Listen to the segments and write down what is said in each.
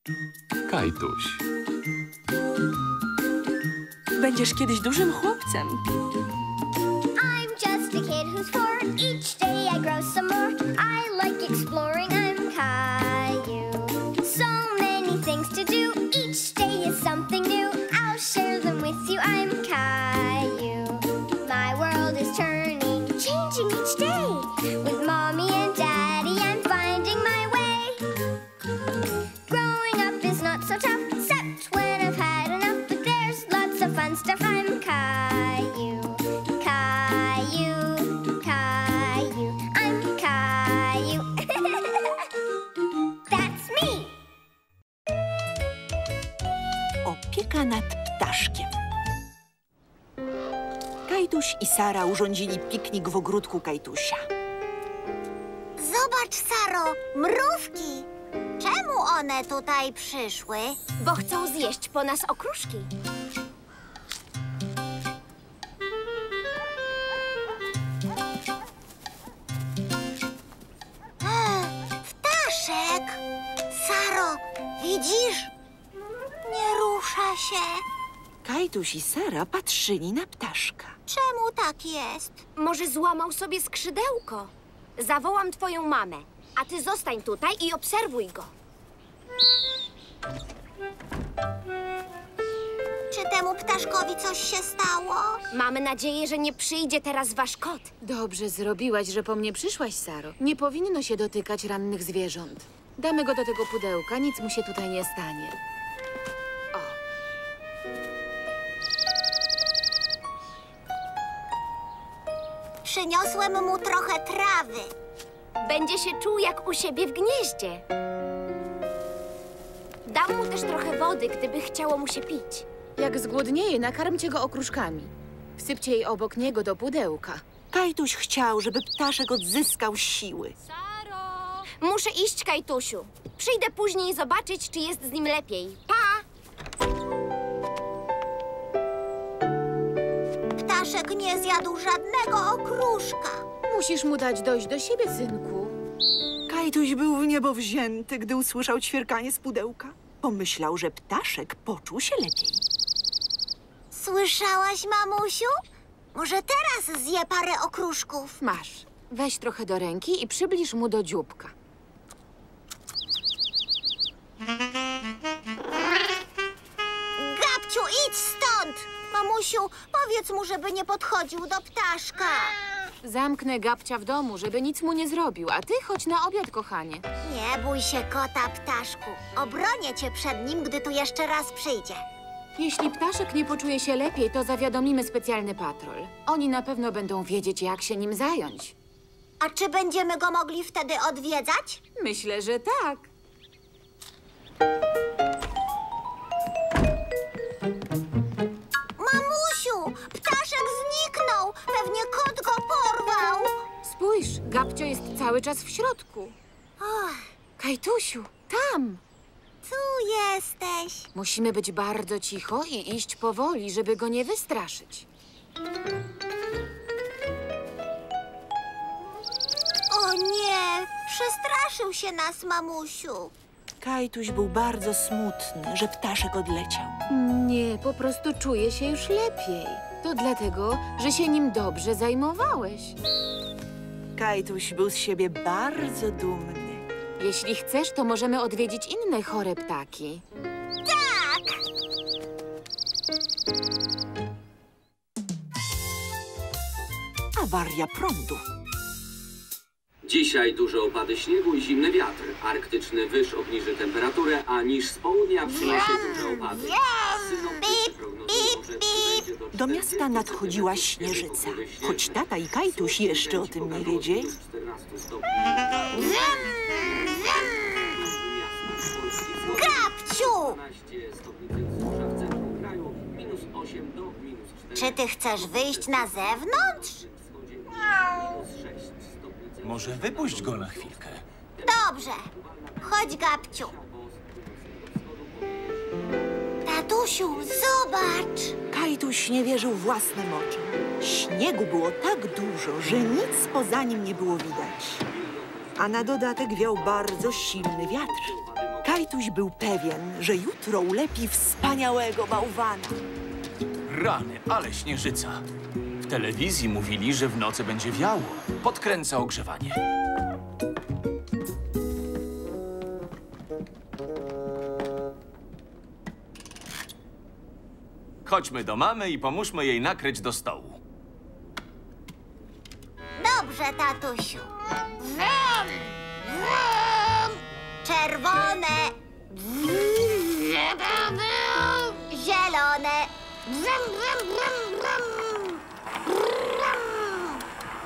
Kajtuś. Będziesz kiedyś dużym chłopcem. I'm just a kid who's 4. Each day I grow some more. I like exploring. I'm Caillou. So many things to do. Each day is something new. I'll share them with you. I'm Caillou. My world is turning, changing each day. With mommy and daddy, I'm finding my way. Growing up is not so tough, except when I've had enough. But there's lots of fun stuff. I'm Caillou. Caillou, Caillou, I'm Caillou. That's me. Opieka nad ptaszkiem. Kajtuś i Sara urządzili piknik w ogródku Kajtusia. Zobacz, Saro, mrówki. Czemu one tutaj przyszły? Bo chcą zjeść po nas okruszki. Ptaszek! Saro, widzisz? Nie rusza się. Kajtuś i Sara patrzyli na ptaszka. Czemu tak jest? Może złamał sobie skrzydełko. Zawołam twoją mamę, a ty zostań tutaj i obserwuj go. Czy temu ptaszkowi coś się stało? Mamy nadzieję, że nie przyjdzie teraz wasz kot. Dobrze zrobiłaś, że po mnie przyszłaś, Saro. Nie powinno się dotykać rannych zwierząt. Damy go do tego pudełka, nic mu się tutaj nie stanie. O. Przyniosłem mu trochę trawy. Będzie się czuł jak u siebie w gnieździe. Dam mu też trochę wody, gdyby chciało mu się pić. Jak zgłodnieje, nakarmcie go okruszkami. Wsypcie jej obok niego do pudełka. Kajtuś chciał, żeby ptaszek odzyskał siły. Saro! Muszę iść, Kajtusiu. Przyjdę później zobaczyć, czy jest z nim lepiej. Pa! Ptaszek nie zjadł żadnego okruszka. Musisz mu dać dojść do siebie, synku. Kajtuś był w niebo wzięty, gdy usłyszał ćwierkanie z pudełka. Pomyślał, że ptaszek poczuł się lepiej. Słyszałaś, mamusiu? Może teraz zje parę okruszków. Masz. Weź trochę do ręki i przybliż mu do dzióbka. Gabciu, idź stąd! Mamusiu, powiedz mu, żeby nie podchodził do ptaszka. Zamknę Gabcia w domu, żeby nic mu nie zrobił, a ty chodź na obiad, kochanie. Nie bój się kota, ptaszku. Obronię cię przed nim, gdy tu jeszcze raz przyjdzie. Jeśli ptaszek nie poczuje się lepiej, to zawiadomimy specjalny patrol. Oni na pewno będą wiedzieć, jak się nim zająć. A czy będziemy go mogli wtedy odwiedzać? Myślę, że tak. Mamusiu, ptaszek zniknął. Pewnie kot go porwał. Spójrz, Gabcio jest cały czas w środku. Och, Kajtusiu, tam! tu jesteś. Musimy być bardzo cicho i iść powoli, żeby go nie wystraszyć. O nie, przestraszył się nas, mamusiu. Kajtuś był bardzo smutny, że ptaszek odleciał. Nie, po prostu czuję się już lepiej. To dlatego, że się nim dobrze zajmowałeś. Kajtuś był z siebie bardzo dumny. Jeśli chcesz, to możemy odwiedzić inne chore ptaki. Tak! Awaria prądu. Dzisiaj duże opady śniegu i zimny wiatr. Arktyczny wyż obniży temperaturę, a niż z południa przyniesie duże opady. Synoptycy prognozują, że przybędzie Do miasta nadchodziła śnieżyca. Choć tata i Kajtuś jeszcze o tym nie wiedzieli. Gabciu! Czy ty chcesz wyjść na zewnątrz? Może wypuść go na chwilkę. Dobrze. Chodź, Gabciu. Tatusiu, zobacz! Kajtuś nie wierzył własnym oczom. Śniegu było tak dużo, że nic poza nim nie było widać. A na dodatek wiał bardzo silny wiatr. Kajtuś był pewien, że jutro ulepi wspaniałego bałwana. Rany, ale śnieżyca. W telewizji mówili, że w nocy będzie wiało. Podkręca ogrzewanie. Chodźmy do mamy i pomóżmy jej nakryć do stołu. Dobrze, tatusiu. Wrum, wrum. Czerwone. Zielone. Wrum, wrum, wrum, wrum. Wrum.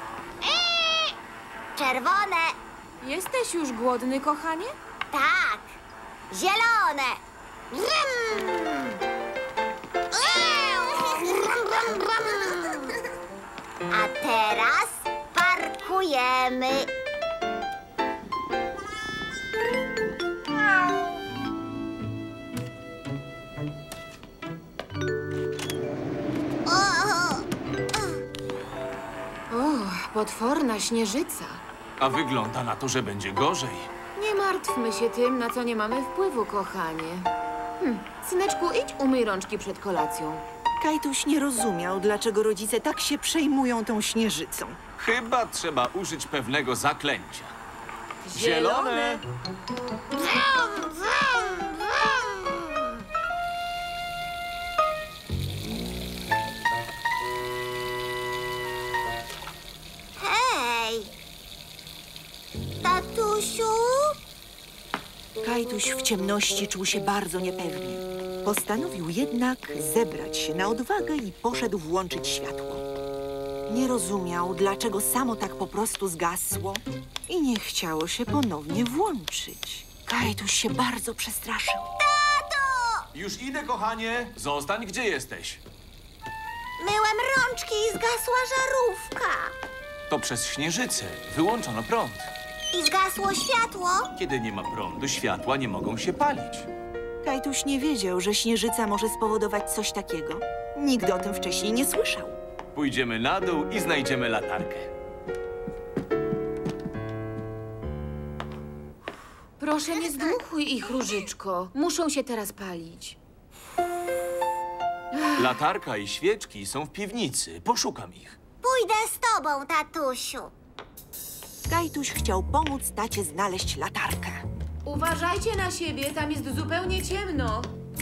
Czerwone. Jesteś już głodny, kochanie? Tak. Zielone. Wrum. Wrum, wrum, wrum. A teraz parkujemy. O, potworna śnieżyca. A wygląda na to, że będzie gorzej. Nie martwmy się tym, na co nie mamy wpływu, kochanie. Syneczku, idź umyj rączki przed kolacją. Kajtuś nie rozumiał, dlaczego rodzice tak się przejmują tą śnieżycą. Chyba trzeba użyć pewnego zaklęcia. Zielone. Wrum, wrum, wrum. Hej! Tatusiu? Kajtuś w ciemności czuł się bardzo niepewnie. Postanowił jednak zebrać się na odwagę i poszedł włączyć światło. Nie rozumiał, dlaczego samo tak po prostu zgasło i nie chciało się ponownie włączyć. Kajtuś się bardzo przestraszył. Już idę, kochanie. Zostań, gdzie jesteś. Myłem rączki i zgasła żarówka. To przez śnieżycę. Wyłączono prąd. I zgasło światło. Kiedy nie ma prądu, światła nie mogą się palić. Kajtuś nie wiedział, że śnieżyca może spowodować coś takiego. Nigdy o tym wcześniej nie słyszał. Pójdziemy na dół i znajdziemy latarkę. Proszę, nie zdmuchuj ich, Różyczko. Muszą się teraz palić. Latarka i świeczki są w piwnicy. Poszukam ich. Pójdę z tobą, tatusiu. Kajtuś chciał pomóc tacie znaleźć latarkę. Uważajcie na siebie, tam jest zupełnie ciemno.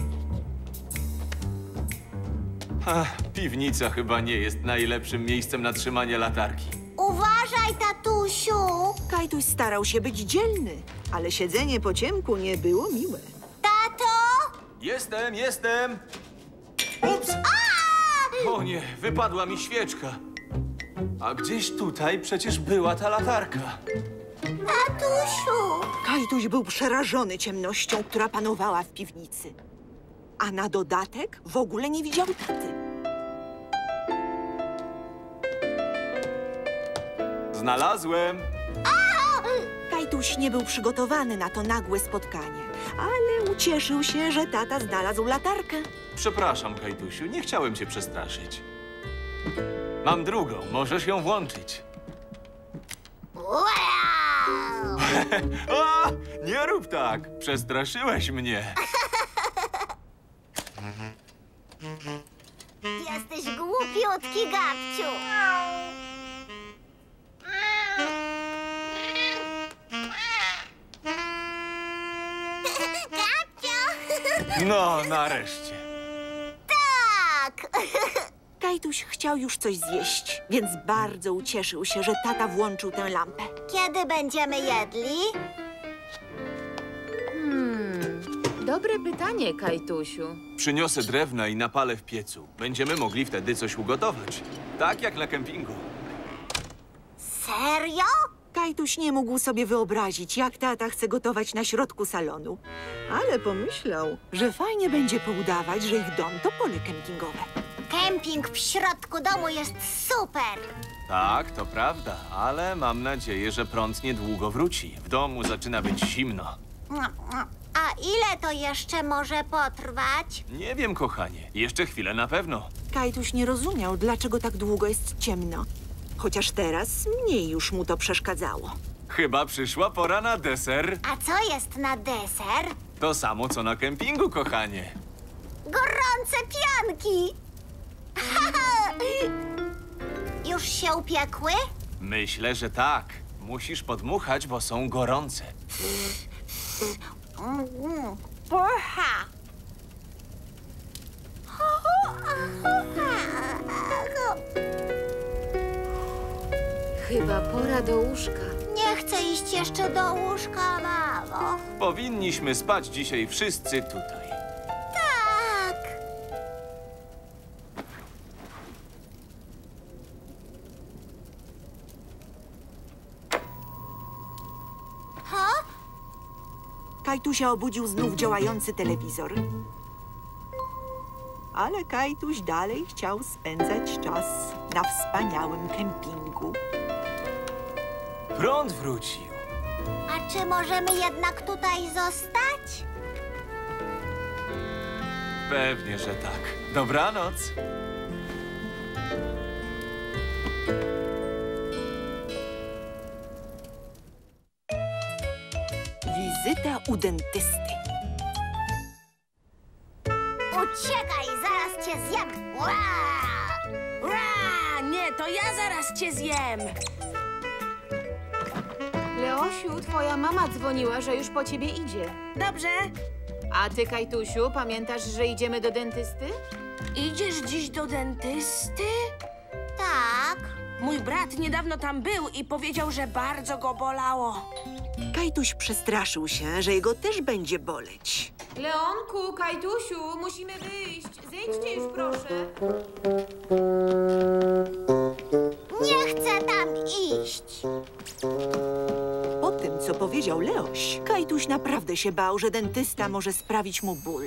Piwnica chyba nie jest najlepszym miejscem na trzymanie latarki. Uważaj, tatusiu. Kajtuś starał się być dzielny, ale siedzenie po ciemku nie było miłe. Tato! Jestem! Ups! O nie, wypadła mi świeczka. A gdzieś tutaj przecież była ta latarka. Tatusiu! Kajtuś był przerażony ciemnością, która panowała w piwnicy. A na dodatek w ogóle nie widział taty. Znalazłem. Kajtuś nie był przygotowany na to nagłe spotkanie, ale ucieszył się, że tata znalazł latarkę. Przepraszam, Kajtusiu, nie chciałem cię przestraszyć. Mam drugą, możesz ją włączyć. Wow! A, nie rób tak, przestraszyłeś mnie. Jesteś głupiutki, Gabciu. Gabciu! No, nareszcie. Tak! Kajtuś chciał już coś zjeść, więc bardzo ucieszył się, że tata włączył tę lampę. Kiedy będziemy jedli? Dobre pytanie, Kajtusiu. Przyniosę drewna i napalę w piecu. Będziemy mogli wtedy coś ugotować. Tak jak na kempingu. Serio? Kajtuś nie mógł sobie wyobrazić, jak tata chce gotować na środku salonu. Ale pomyślał, że fajnie będzie poudawać, że ich dom to pole kempingowe. Kemping w środku domu jest super. Tak, to prawda, ale mam nadzieję, że prąd niedługo wróci. W domu zaczyna być zimno. A ile to jeszcze może potrwać? Nie wiem, kochanie. Jeszcze chwilę na pewno. Kajtuś nie rozumiał, dlaczego tak długo jest ciemno. Chociaż teraz mniej już mu to przeszkadzało. Chyba przyszła pora na deser. A co jest na deser? To samo, co na kempingu, kochanie. Gorące pianki! Już się upiekły? Myślę, że tak. Musisz podmuchać, bo są gorące. Burha! Chyba pora do łóżka. Nie chcę iść jeszcze do łóżka, mamo. Powinniśmy spać dzisiaj wszyscy tutaj. Tak. Ha? Kajtusia obudził znów działający telewizor. Ale Kajtuś dalej chciał spędzać czas na wspaniałym kempingu. Prąd wrócił. A czy możemy jednak tutaj zostać? Pewnie, że tak. Dobranoc. Wizyta u dentysty. Uciekaj, zaraz cię zjem! Ua! Ra! Nie, to ja zaraz cię zjem. Leosiu, twoja mama dzwoniła, że już po ciebie idzie. Dobrze. A ty, Kajtusiu, pamiętasz, że idziemy do dentysty? Idziesz dziś do dentysty? Tak. Mój brat niedawno tam był i powiedział, że bardzo go bolało. Kajtuś przestraszył się, że jego też będzie boleć. Leonku, Kajtusiu, musimy wyjść. Zejdźcie już, proszę. Nie chcę tam iść. Po tym, co powiedział Leoś, Kajtuś naprawdę się bał, że dentysta może sprawić mu ból.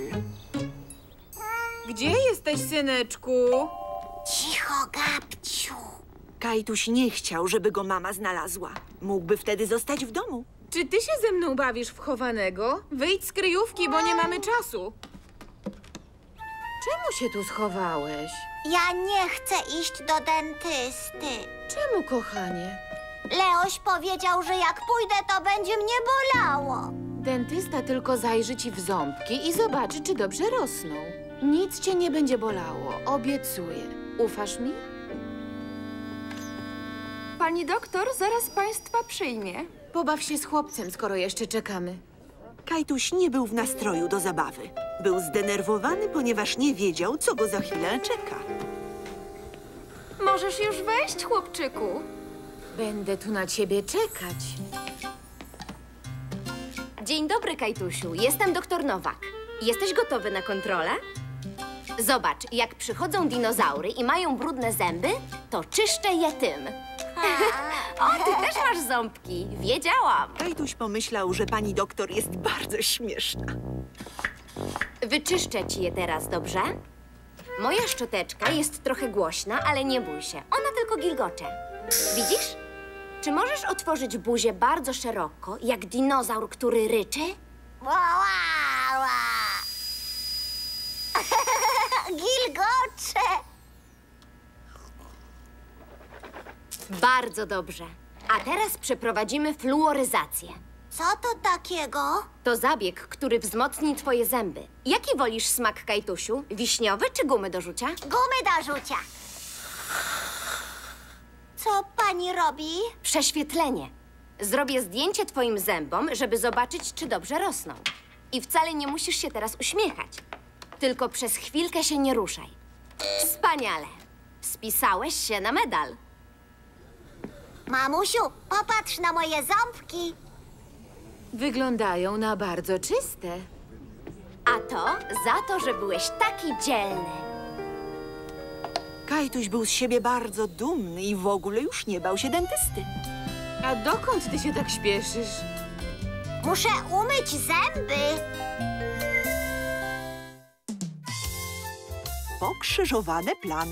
Gdzie jesteś, syneczku? Cicho, Gabciu. Kajtuś nie chciał, żeby go mama znalazła. Mógłby wtedy zostać w domu. Czy ty się ze mną bawisz w chowanego? Wyjdź z kryjówki, bo nie mamy czasu. Czemu się tu schowałeś? Ja nie chcę iść do dentysty. Czemu, kochanie? Leoś powiedział, że jak pójdę, to będzie mnie bolało. Dentysta tylko zajrzy ci w ząbki i zobaczy, czy dobrze rosną. Nic cię nie będzie bolało, obiecuję. Ufasz mi? Pani doktor zaraz państwa przyjmie. Pobaw się z chłopcem, skoro jeszcze czekamy. Kajtuś nie był w nastroju do zabawy. Był zdenerwowany, ponieważ nie wiedział, co go za chwilę czeka. Możesz już wejść, chłopczyku. Będę tu na ciebie czekać. Dzień dobry, Kajtusiu. Jestem doktor Nowak. Jesteś gotowy na kontrolę? Zobacz, jak przychodzą dinozaury i mają brudne zęby, to czyszczę je tym. O, ty też masz ząbki. Wiedziałam. Kajtuś pomyślał, że pani doktor jest bardzo śmieszna. Wyczyszczę ci je teraz, dobrze? Moja szczoteczka jest trochę głośna, ale nie bój się. Ona tylko gilgocze. Widzisz? Czy możesz otworzyć buzię bardzo szeroko, jak dinozaur, który ryczy? Ła, ła, ła. Gilgocze. Bardzo dobrze. A teraz przeprowadzimy fluoryzację. Co to takiego? To zabieg, który wzmocni twoje zęby. Jaki wolisz smak, Kajtusiu? Wiśniowy czy gumy do rzucia? Gumy do rzucia. Co pani robi? Prześwietlenie. Zrobię zdjęcie twoim zębom, żeby zobaczyć, czy dobrze rosną. I wcale nie musisz się teraz uśmiechać. Tylko przez chwilkę się nie ruszaj. Wspaniale. Spisałeś się na medal. Mamusiu, popatrz na moje ząbki. Wyglądają na bardzo czyste. A to za to, że byłeś taki dzielny. Kajtuś był z siebie bardzo dumny i w ogóle już nie bał się dentysty. A dokąd ty się tak śpieszysz? Muszę umyć zęby. Pokrzyżowane plany.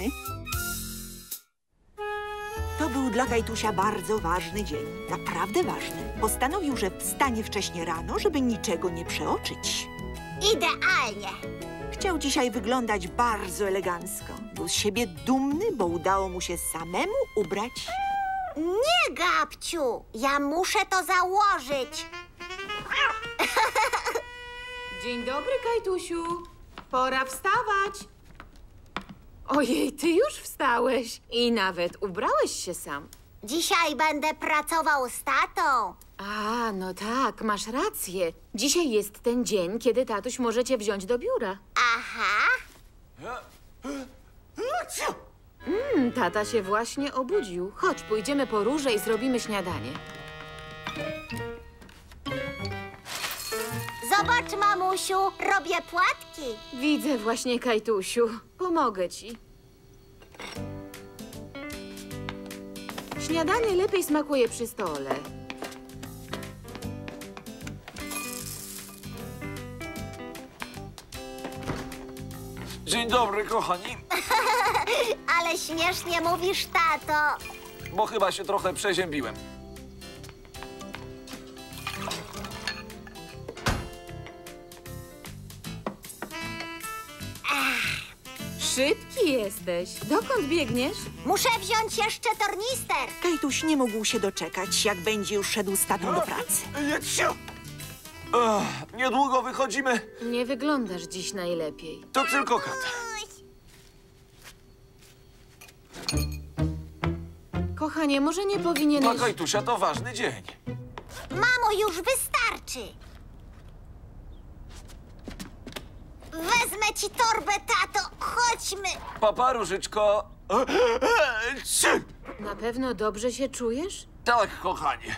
To był dla Kajtusia bardzo ważny dzień. Naprawdę ważny. Postanowił, że wstanie wcześnie rano, żeby niczego nie przeoczyć. Idealnie. Chciał dzisiaj wyglądać bardzo elegancko. Był z siebie dumny, bo udało mu się samemu ubrać. Nie, Gabciu. Ja muszę to założyć. Dzień dobry, Kajtusiu. Pora wstawać. Ojej, ty już wstałeś i nawet ubrałeś się sam. Dzisiaj będę pracował z tatą. A, no tak, masz rację. Dzisiaj jest ten dzień, kiedy tatuś może cię wziąć do biura. Aha. Tata się właśnie obudził. Chodź, pójdziemy po róże i zrobimy śniadanie. Zobacz, mamusiu, robię płatki. Widzę właśnie, Kajtusiu. Pomogę ci. Śniadanie lepiej smakuje przy stole. Dzień dobry, kochani. Ale śmiesznie mówisz, tato. Bo chyba się trochę przeziębiłem. Szybki jesteś. Dokąd biegniesz? Muszę wziąć jeszcze tornister. Kajtuś nie mógł się doczekać, jak będzie już szedł z tatą do pracy. Jedźcie! Niedługo wychodzimy. Nie wyglądasz dziś najlepiej. To tylko kat. Kochanie, może nie Dla powinieneś... Kajtusia to ważny dzień. Mamo, już wystarczy. Wezmę ci torbę, tato. Chodźmy. Papa, Różyczko. Trzy. Na pewno dobrze się czujesz? Tak, kochanie.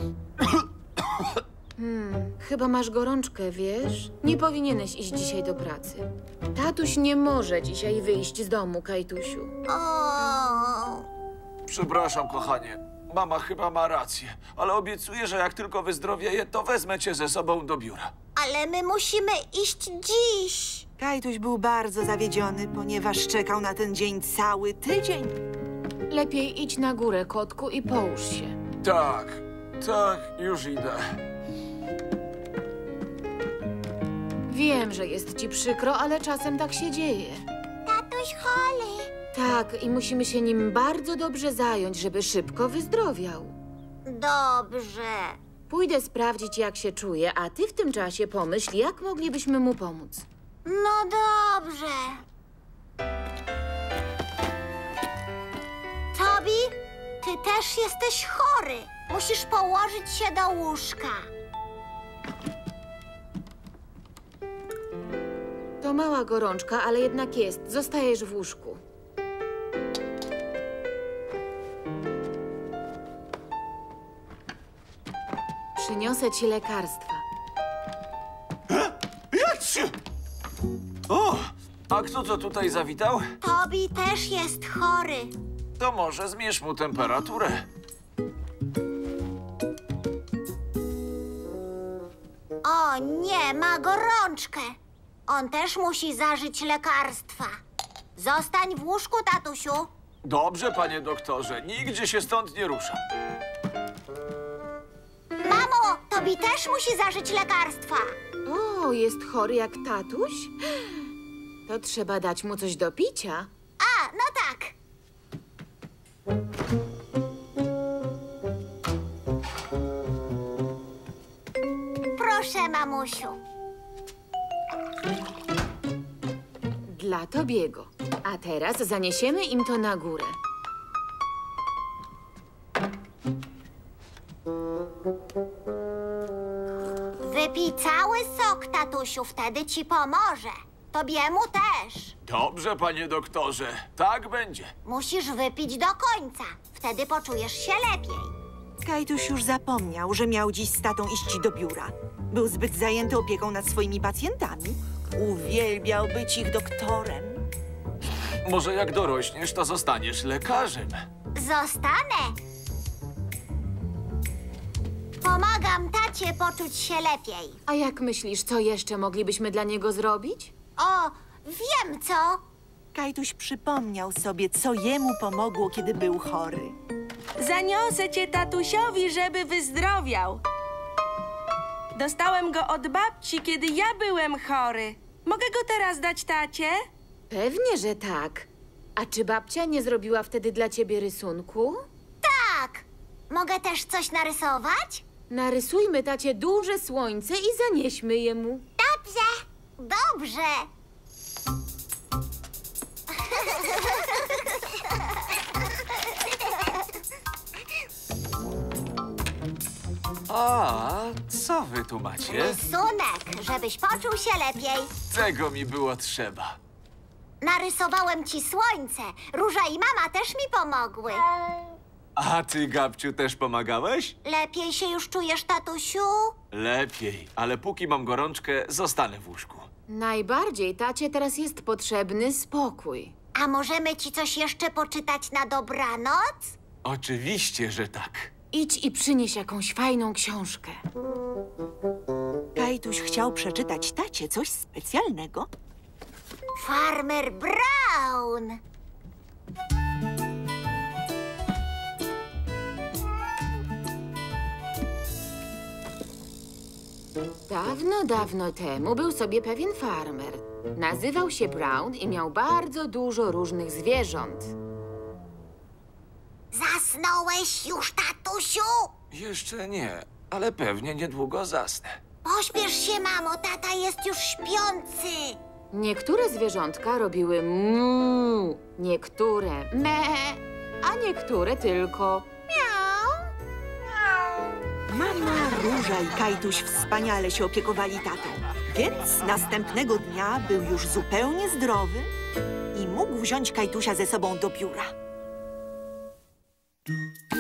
Chyba masz gorączkę, wiesz? Nie powinieneś iść dzisiaj do pracy. Tatuś nie może dzisiaj wyjść z domu, Kajtusiu. O. Przepraszam, kochanie. Mama chyba ma rację, ale obiecuję, że jak tylko wyzdrowieję, to wezmę cię ze sobą do biura. Ale my musimy iść dziś. Kajtuś był bardzo zawiedziony, ponieważ czekał na ten dzień cały tydzień. Lepiej idź na górę, kotku, i połóż się. Tak, już idę. Wiem, że jest ci przykro, ale czasem tak się dzieje. Tatuś chory. Tak, i musimy się nim bardzo dobrze zająć, żeby szybko wyzdrowiał. Dobrze. Pójdę sprawdzić, jak się czuje, a ty w tym czasie pomyśl, jak moglibyśmy mu pomóc. No dobrze. Tobi, ty też jesteś chory. Musisz położyć się do łóżka. To mała gorączka, ale jednak jest. Zostajesz w łóżku. Przyniosę ci lekarstwa. Jedźcie! O, a kto to tutaj zawitał? Tobi też jest chory. To może zmierz mu temperaturę. O nie, ma gorączkę. On też musi zażyć lekarstwa. Zostań w łóżku, tatusiu. Dobrze, panie doktorze, nigdzie się stąd nie ruszam. Mamo, Tobi też musi zażyć lekarstwa. O, jest chory jak tatuś? To trzeba dać mu coś do picia. A, no tak. Proszę, mamusiu. Dla Tobiego. A teraz zaniesiemy im to na górę. Wypij cały sok, tatusiu, wtedy ci pomoże. Tobiemu też. Dobrze, panie doktorze, tak będzie. Musisz wypić do końca. Wtedy poczujesz się lepiej. Kajtuś już zapomniał, że miał dziś z tatą iść do biura. Był zbyt zajęty opieką nad swoimi pacjentami. Uwielbiał być ich doktorem. Może jak dorośniesz, to zostaniesz lekarzem. Zostanę. Pomagam tacie poczuć się lepiej. A jak myślisz, co jeszcze moglibyśmy dla niego zrobić? O, wiem co. Kajtuś przypomniał sobie, co jemu pomogło, kiedy był chory. Zaniosę cię tatusiowi, żeby wyzdrowiał. Dostałem go od babci, kiedy ja byłem chory. Mogę go teraz dać tacie? Pewnie, że tak. A czy babcia nie zrobiła wtedy dla ciebie rysunku? Tak. Mogę też coś narysować? Narysujmy tacie duże słońce i zanieśmy je mu. Tak, Dobrze. Dobrze. A, co wy tu macie? Rysunek, żebyś poczuł się lepiej. Tego mi było trzeba. Narysowałem ci słońce. Róża i mama też mi pomogły. A ty, Gabciu, też pomagałeś? Lepiej się już czujesz, tatusiu? Lepiej, ale póki mam gorączkę, zostanę w łóżku. Najbardziej tacie teraz jest potrzebny spokój. A możemy ci coś jeszcze poczytać na dobranoc? Oczywiście, że tak. Idź i przynieś jakąś fajną książkę. Kajtuś chciał przeczytać tacie coś specjalnego. Farmer Brown. Dawno, dawno temu był sobie pewien farmer. Nazywał się Brown i miał bardzo dużo różnych zwierząt. Zasnąłeś już, tatusiu? Jeszcze nie, ale pewnie niedługo zasnę. Pośpiesz się, mamo, tata jest już śpiący. Niektóre zwierzątka robiły mu, niektóre me, a niektóre tylko Mama, Róża i Kajtuś wspaniale się opiekowali tatą, więc następnego dnia był już zupełnie zdrowy i mógł wziąć Kajtusia ze sobą do biura.